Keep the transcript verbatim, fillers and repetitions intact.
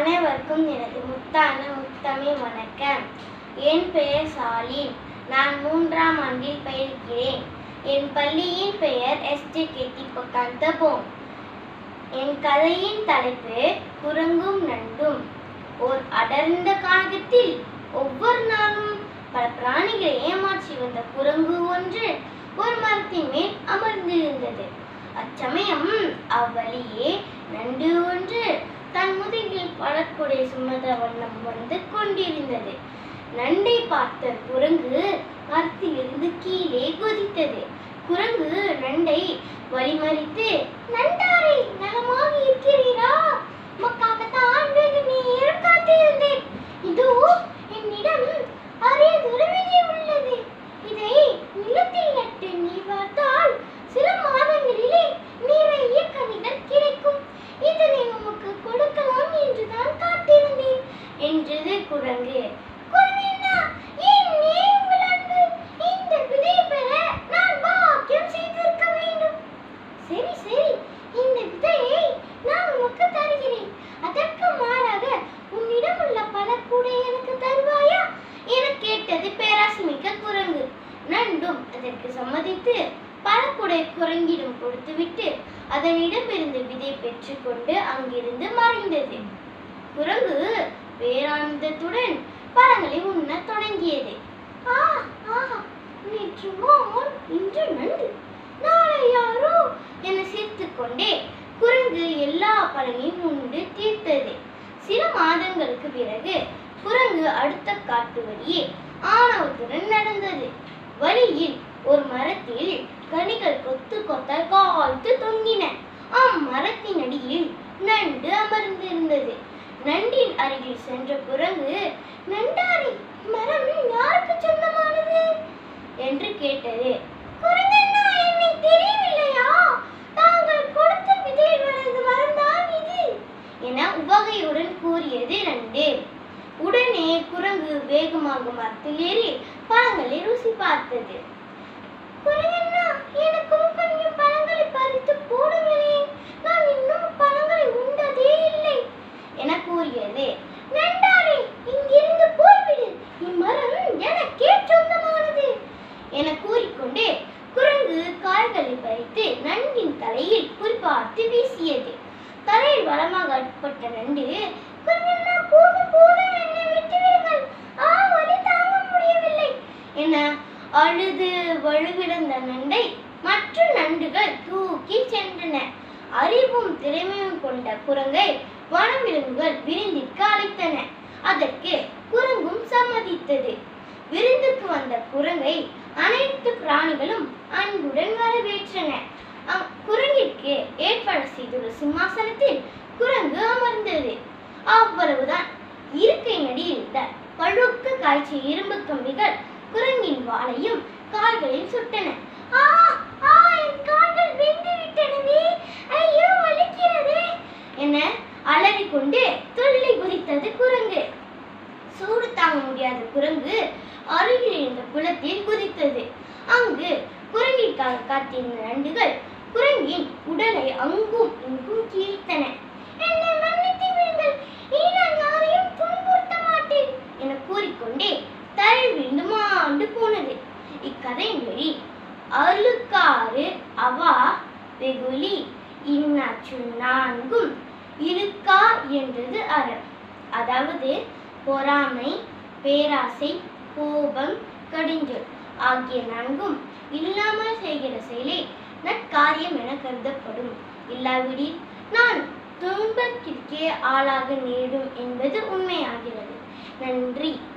அனைவருக்கும் எனது முத்தான முத்தமிழ் வணக்கம். என் பெயர் சாலின். நான் மூன்றாம் ஆண்டில் பயில்கிறேன். என் பள்ளியின் பெயர் எஸ் ஜே கேட்டிப்பக்காந்தபோம். என் கதையின் தலைப்பு குரங்கும் நண்டும். ஓர் அடர்ந்த கானகத்தில் ஒவ்வொரு நாளும் பல பிராணிகளை ஏமாற்றி வந்த குரங்கு ஒன்று ஒரு மரத்தின் மேல் அமர்ந்திருந்தது. அச்சமயம் அவ்வழியே நண்டு ஒன்று தன் முதுகில் பழக்குடை சுமந்த வண்ணம் வந்து கொண்டிருந்தது. நண்டை பார்த்த குரங்கு மரத்திலிருந்து கீழே குதித்தது. குரங்கு நண்டை வழிமறித்து, நண்டாரை நலமாக இருக்கிறீரா? உமக்காகத்தான் வெகு நேரம் காத்திருந்தேன். இதோ என்னிடம் அரியதொரு விதை உள்ளது. இதை நிலத்தில் நட்டு நீர் பார்த்தால் சில மாதங்களிலே நிறைய கனிகள் கிடைக்கும். இதனை உமக்கு கொடுக்கலாம் என்றுதான் காத்திருந்தேன் என்றது குரங்கு. இந்த விதையை பெற நான் பாக்கியம் செய்திருக்க வேண்டும். சரி சரி, இந்த விதையை நான் உமக்கு தருகிறேன். அதற்கு மாறாக உன்னிடம் உள்ள பழக்கூடை எனக்கு தருவாயா என கேட்டது பேராசைமிக்க குரங்கு. நண்டும் அதற்கு சம்மதித்து பழக்கூடை குரங்கிடம் கொடுத்துவிட்டு அதனிடமிருந்து விதை பெற்றுக்கொண்டு அங்கிருந்து மறைந்தது. குரங்கு பேரானந்தத்துடன் பழங்களை உண்ண தொடங்கியது. ஆ ஆஹா, நேற்று மான், இன்று நண்டு, நாளை யாரோ என சிரித்துக் கொண்டே குரங்கு எல்லா பழங்களையும் உண்டு தீர்த்தது. சில மாதங்களுக்கு பிறகு குரங்கு அடுத்த காட்டு வழியே ஆணவத்துடன் நடந்தது. வழியில் ஒரு மரத்தில் கனிகள் கொத்து கொத்தாய் காய்த்து தொங்கின. அம்மரத்தின் அடியில் நண்டு அமர்ந்திருந்தது. நண்டின் அருகில் சென்ற குரங்கு, நண்டாரி, மரம் யாருக்கு சொந்தமானது என்று கேட்டது. குரங்கண்ணா, என்னை தெரியவில்லையா? தாங்கள் கொடுத்த விதையில் வளர்ந்த மரம்தான் இது என உவகையுடன் கூறியது நண்டு. உடனே குரங்கு வேகமாக மரத்தில் ஏறி பழங்களை ருசி பார்த்தது. குரங்கண்ணா, எனக்கும் கொஞ்சம் பழங்களை பறித்து போடுங்களேன், நான் இன்னும் பழங்களை உண்டதே இல்லை என கூறியது. நண்டாரே, இங்கிருந்து போய்விடு, இம்மரம் எனக்கே சொந்தமானது என கூறிக்கொண்டே குரங்கு காய்களை பறித்து நண்டின் தலையில் குறிப்பார்த்து வீசியது. தலையில் வளமாக அட்பட்ட நண்டு, குரங்கண்ணா, போதும் போதும், என்னை விட்டு விடுங்கள், ஆ வலி தாங்க முடியவில்லை என அழுது வலுவிழந்த நண்டை மற்ற நண்டுகள் தூக்கி சென்றன. அறிவும் திறமையும் கொண்ட குரங்கை வனவிலங்குகள் விருந்திற்கு அழைத்தன. அதற்கு குரங்கும் சம்மதித்தது. விருந்துக்கு வந்த குரங்கை அனைத்து பிராணிகளும் அன்புடன் வரவேற்றன. குரங்கிற்கு ஏற்பாடு செய்துள்ள சிம்மாசனத்தில் குரங்கு அமர்ந்தது. அவ்வளவுதான். இருக்கை நடியில் இருந்த பழுக்க காய்ச்சிய இரும்பு கம்பிகள் குரங்கின் வாளையும் கால்களையும் சுட்டன. ஆ ஆ, என் கால்கள் வெந்து விட்டனவே, ஐயோ வலிக்கிறதே என அலறிக்கொண்டு துள்ளி குதித்தது குரங்கு. சூடு தாங்க முடியாத குரங்கு அருகில் இருந்த குளத்தில் குதித்தது. அங்கு குரங்கிற்காக காத்திருந்த நண்டுகள் குரங்கின் உடலை அங்கும் இங்கும் கீழ்த்தன. என்னை மன்னித்து விடுங்கள், இனி நான் யாரையும் துன்புறுத்த மாட்டேன் என கூறிக்கொண்டே தரை விழுந்து மாண்டு போனது. இக்கதையின் வழி அழுக்காறு அவா வெகுளி இன்னாச்சு நான்கும் இருக்கா என்றது அறம். அதாவது பொறாமை, பேராசை, கோபம், கடிஞ்சொல் ஆகிய நான்கும் இல்லாமல் செய்கிற செயலே நற்காரியம் என கருதப்படும். இல்லாவிடில் நான் துன்பத்திற்கே ஆளாக நேரும் என்பது உண்மையாகிறது. நன்றி.